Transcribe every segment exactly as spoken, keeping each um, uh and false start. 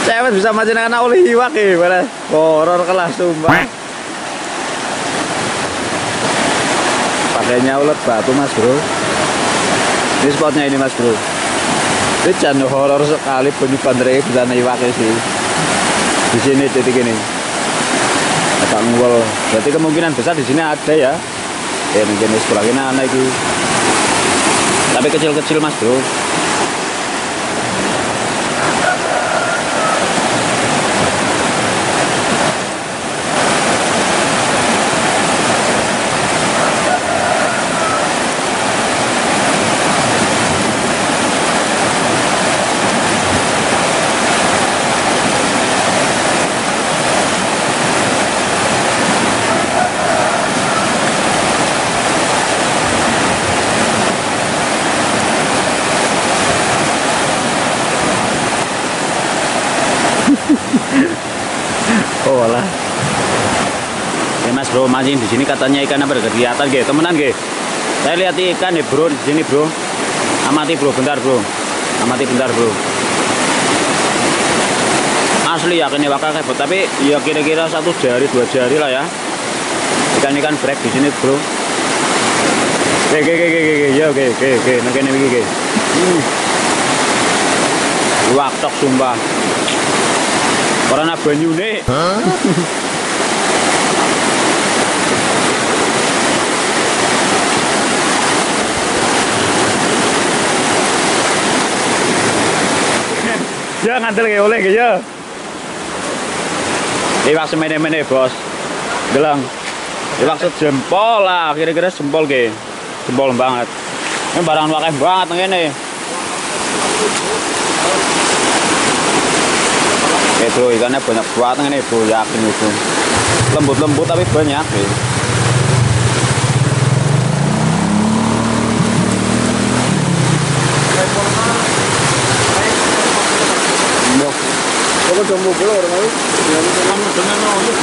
Cewek bisa mancing anak oleh iwak ya, mana horor kelas sumpah. Pakainya ulet batu mas bro. Ini spotnya ini mas bro. Ini jangan horor sekali, bunyi bandrek bisa iwak sih. Di sini titik ini. Agak ngul. Berarti kemungkinan besar di sini ada ya. Ya mungkin sebelah ini anak itu. Tapi kecil-kecil mas bro. Oh lah. Ya mas bro, mancing di sini katanya ikan apa kelihatan gitu, temenan gitu. Saya lihat ikan nih bro di sini bro. Amati bro, bentar bro. Amati bentar bro. Asli yakin ini bakal kebot, tapi ya kira-kira satu jari dua jari lah ya. Ikan-ikan break di sini bro. Oke oke oke oke ya oke oke oke oke oke oke. Waktok sumpah. Karena banyu nih. Ya ngantel kayak oleh ya. Iwak semene-mene bos. Gelang. Iwak sejempol lah, kira-kira jempol ke. Jempol banget. Ini barang wakeh banget ngene. Eh bro, ikannya banyak banget ini bro, yakin itu. Lembut-lembut tapi banyak ya. Kalau jumbo belum orang lain, kamu dengan orang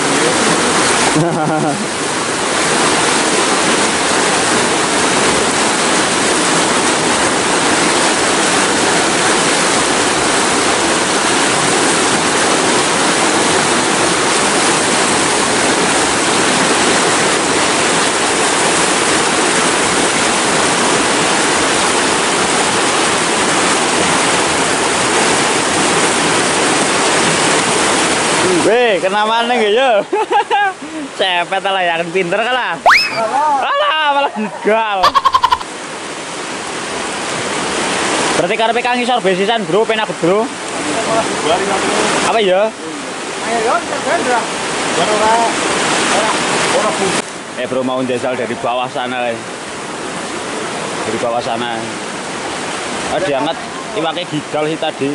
Weh, kena mana gitu ya? Cepet lah, yakin pinter kalah. Alah, malah gagal. Berarti karena kang ngisor besisan bro, penak bro. Apa ya? Eh bro, mau jajal dari bawah sana. Dari bawah sana. Ah, diangkat iwaknya gigal sih tadi.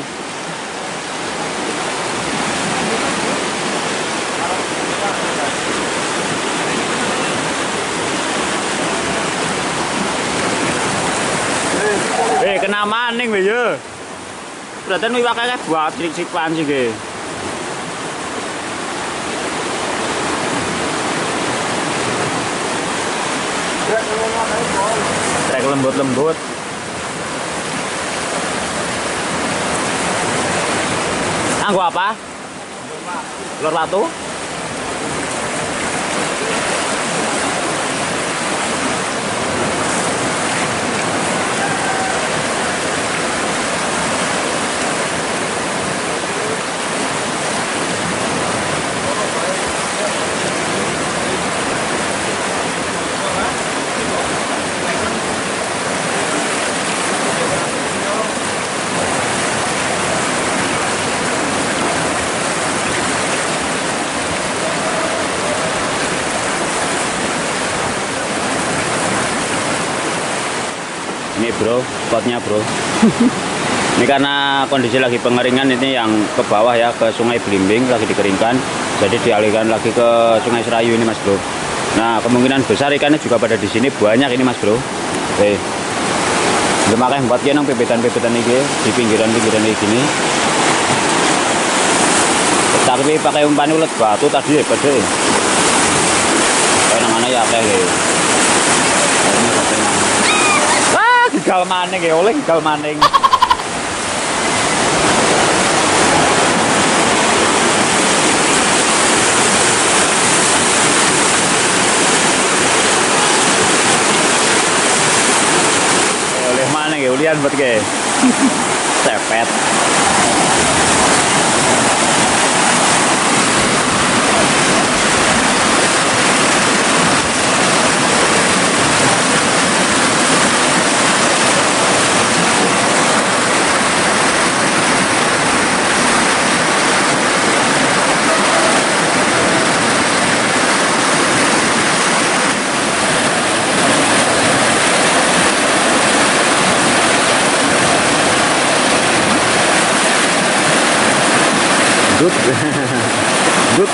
Eh kena maning weh ya. Berarti nu iwake buat sik-sikan sih ge. Trek lembut-lembut. Anggo apa? Lor batu. Ini bro, spotnya bro. Ini karena kondisi lagi pengeringan, ini yang ke bawah ya, ke Sungai Belimbing lagi dikeringkan, jadi dialihkan lagi ke Sungai Serayu ini mas bro. Nah kemungkinan besar ikannya juga pada di sini banyak ini mas bro. Oke, makanya buat yang pebetan-pebetan ini di pinggiran-pinggiran ini gini. Tapi pakai umpan ulet batu tadi ya pada. Kayak mana ya kayak. Gigal maning ya oleh gigal maning. keren banget kayak cepet. Good. Good.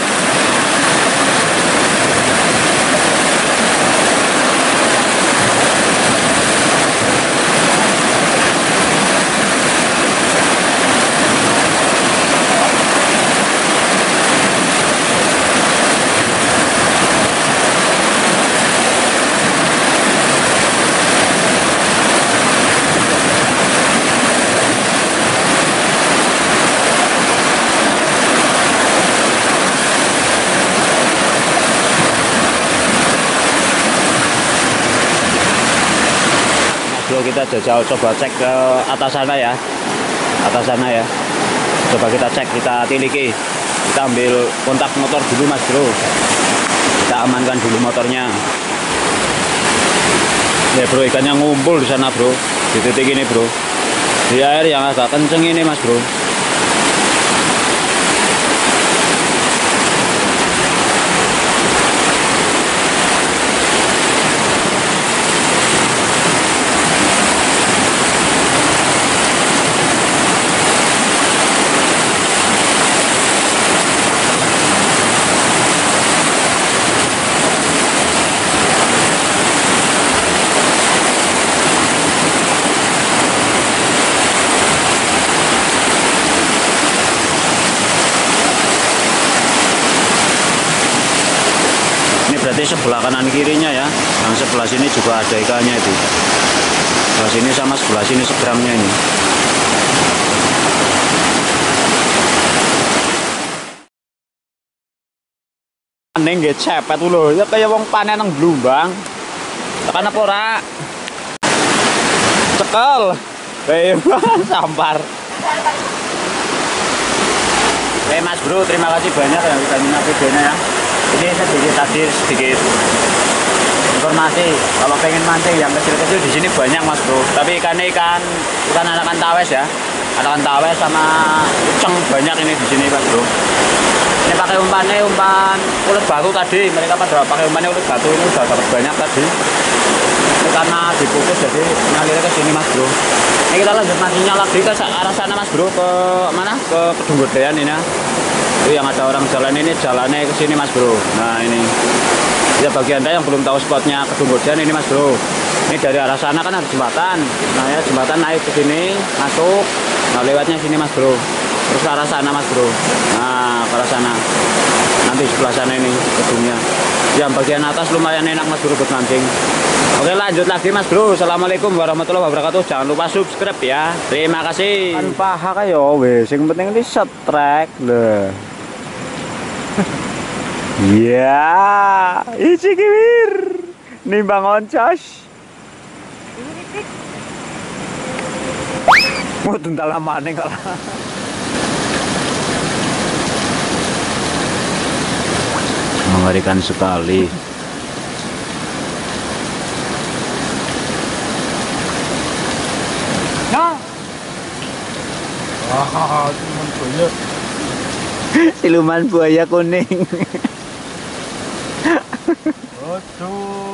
Kita jajal coba cek ke atas sana ya, atas sana ya. Coba kita cek, kita tiliki, kita ambil kontak motor dulu mas bro, kita amankan dulu motornya. Ya bro, ikannya ngumpul di sana bro, di titik ini bro, di air yang agak kenceng ini mas bro. Berarti sebelah kanan kirinya ya, yang sebelah sini juga ada ikannya itu, sebelah sini sama sebelah sini seberangnya ini. Neng nggih cepet lho, ya kaya wong panen nang Blumbang. Tekan apa ora? Cekel. Kayak sampar. Oke Mas Bro, terima kasih banyak yang sudah minat videonya ya. Ini sedikit tadi sedikit informasi. Kalau pengen mancing yang kecil-kecil di sini banyak mas bro. Tapi ikannya ikan ikan anakan tawes ya, anakan tawes sama uceng banyak ini di sini mas bro. Ini pakai umpannya umpan ulet batu tadi. Mereka pada pakai umpannya ulet batu ini udah dapat banyak tadi. Ini karena dipupus jadi mengalirnya ke sini mas bro. Ini kita lanjut mancingnya lagi ke arah sana mas bro, ke mana? Ke Kedung Gedean ini ya. Itu yang ada orang jalan ini jalannya ke sini mas bro. Nah ini ya bagi anda yang belum tahu spotnya Kedung Gedean ini mas bro, ini dari arah sana kan ada jembatan. Nah ya jembatan naik ke sini masuk, nah lewatnya sini mas bro, terus ke arah sana mas bro. Nah ke arah sana nanti sebelah sana ini gedungnya. Yang bagian atas lumayan enak mas bro buat mancing. Oke lanjut lagi mas bro. Assalamualaikum warahmatullahi wabarakatuh. Jangan lupa subscribe ya. Terima kasih. Kan paha kayo wes, yang penting ini setrek deh. Ya, isi kiwir nimbang oncos. Mau tuntal lamane kalau. Mengerikan sekali. Nah. Wah, siluman buaya. Siluman buaya kuning. Aduh.